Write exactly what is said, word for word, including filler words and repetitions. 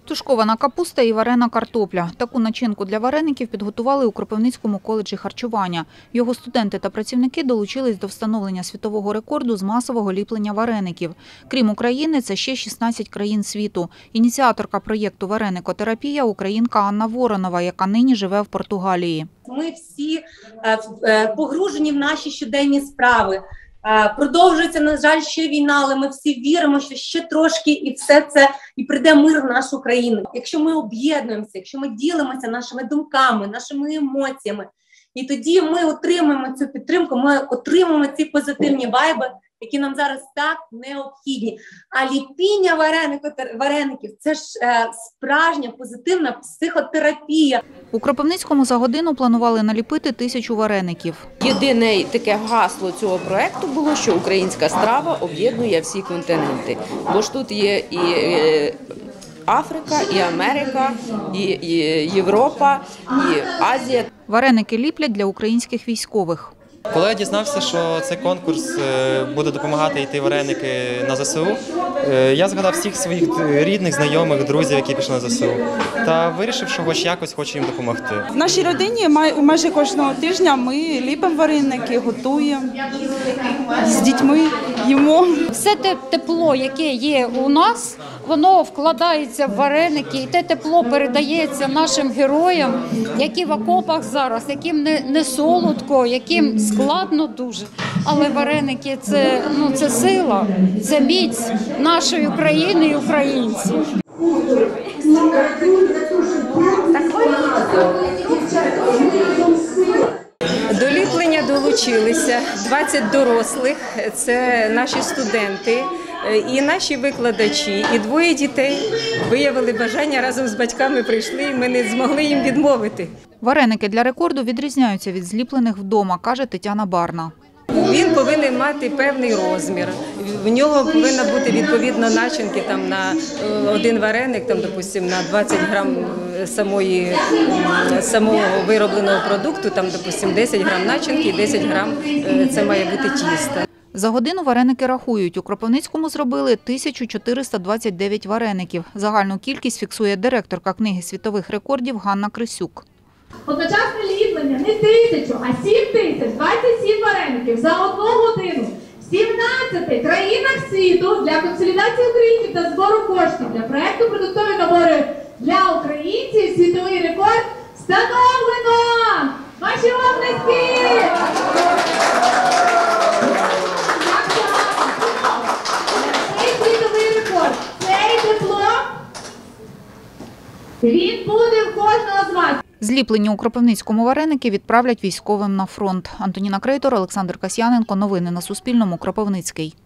Тушкована капуста і варена картопля. Таку начинку для вареників підготували у Кропивницькому коледжі харчування. Його студенти та працівники долучились до встановлення світового рекорду з масового ліплення вареників. Крім України, це ще шістнадцять країн світу. Ініціаторка проєкту «Вареникотерапія» – українка Анна Воронова, яка нині живе в Португалії. Ми всі погружені в наші щоденні справи. Продовжується, на жаль, ще війна, але ми всі віримо, що ще трошки і все це, і прийде мир в нашу країну. Якщо ми об'єднуємося, якщо ми ділимося нашими думками, нашими емоціями, і тоді ми отримаємо цю підтримку, ми отримаємо ці позитивні вайби, які нам зараз так необхідні. А ліпіння вареників – це ж е, справжня позитивна психотерапія. У Кропивницькому за годину планували наліпити тисячу вареників. Єдине таке гасло цього проєкту було, що українська страва об'єднує всі континенти. Бо ж тут є і Африка, і Америка, і Європа, і Азія. Вареники ліплять для українських військових. Коли я дізнався, що цей конкурс буде допомагати йти вареники на ЗСУ, я згадав всіх своїх рідних, знайомих, друзів, які пішли на ЗСУ, та вирішив, що хоч якось хочу їм допомогти. В нашій родині майже кожного тижня ми ліпимо вареники, готуємо, з дітьми їмо. Все те тепло, яке є у нас, воно вкладається в вареники, і те тепло передається нашим героям, які в окопах зараз, яким не, не солодко, яким складно дуже. Але вареники – це, ну, це сила, це міць нашої країни і українців. До ліплення долучилися двадцять дорослих, це наші студенти і наші викладачі, і двоє дітей виявили бажання, разом з батьками прийшли, і ми не змогли їм відмовити. Вареники для рекорду відрізняються від зліплених вдома, каже Тетяна Барна. Він повинен мати певний розмір, в нього повинна бути відповідно начинки там, на один вареник, там, допустим, на двадцять грам самої, самого виробленого продукту, там, допустим, десять грам начинки і десять грам це має бути тісто. За годину вареники рахують. У Кропивницькому зробили тисячу чотириста двадцять дев'ять вареників. Загальну кількість фіксує директорка книги світових рекордів Ганна Крисюк. Одночасне ліплення не тисячу, а сім тисяч двадцять сім вареників за одну годину в сімнадцяти країнах світу для консолідації українців та збору коштів для проєкту «Продуктові набори для українців» світовий рекорд встановлено! Ваші оплески! Цей світовий рекорд, цей диплом, він буде в кожного з вас. Зліплені у Кропивницькому вареники відправлять військовим на фронт. Антоніна Крейтор, Олександр Касьяненко. Новини на Суспільному. Кропивницький.